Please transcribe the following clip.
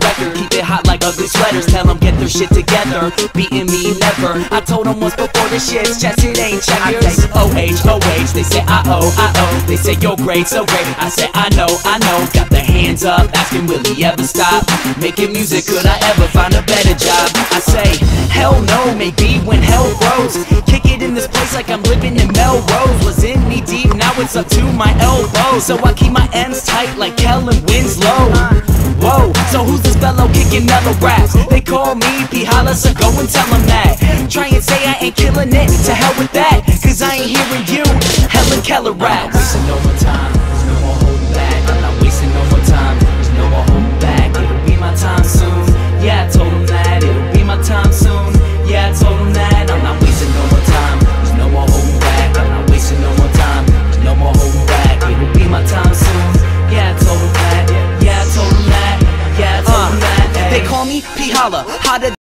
record. Keep it hot like ugly sweaters. Tell them get their shit together. Beating me never. I told them once before this shit's chess, it ain't checkers. I say OH, they say I-O. They say you're great, so great. I say I know. Got the hands up, asking will he ever stop making music? Could I ever find a better job? I say hell no, maybe when hell grows. Kick it in this place like I'm living in Melrose. Was in knee deep, now it's up to my elbows. So I keep my ends tight like Kellen Winslow. Whoa, so who's this fellow kicking other raps? They call me P. Holla, so go and tell them that. Try and say I ain't killing it, to hell with that. Cause I ain't hearing you, Helen Keller raps. I'm not wasting no more time, there's no more holding back. I'm not wasting no more time, there's no more holding back. It'll be my time soon, yeah I told them that. It'll be my time soon, yeah I told them that. I'm not wasting no more time, there's no more holding back. I'm not wasting no more time, there's no more holding back. It'll be my time soon, yeah I told them that. Yeah I told them that, yeah I told them that. They call me P. Holla, hotter